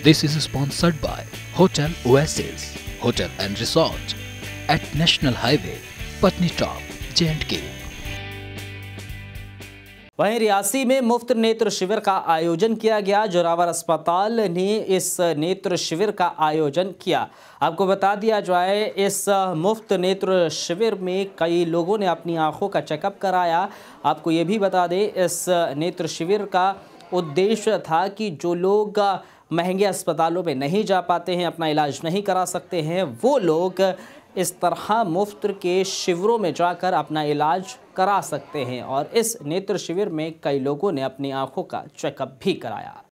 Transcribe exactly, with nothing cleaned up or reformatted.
This is sponsored by Hotel Oasis, Hotel and Resort at National Highway, Patni Top, J and K। वहीं रियासी में मुफ्त नेत्र शिविर का आयोजन किया गया। जोरावर अस्पताल ने इस नेत्र शिविर का आयोजन किया। आपको बता दिया जाए, इस मुफ्त नेत्र शिविर में कई लोगों ने अपनी आंखों का चेकअप कराया। आपको ये भी बता दें, इस नेत्र शिविर का उद्देश्य था कि जो लोग महंगे अस्पतालों में नहीं जा पाते हैं, अपना इलाज नहीं करा सकते हैं, वो लोग इस तरह मुफ्त के शिविरों में जाकर अपना इलाज करा सकते हैं। और इस नेत्र शिविर में कई लोगों ने अपनी आंखों का चेकअप भी कराया।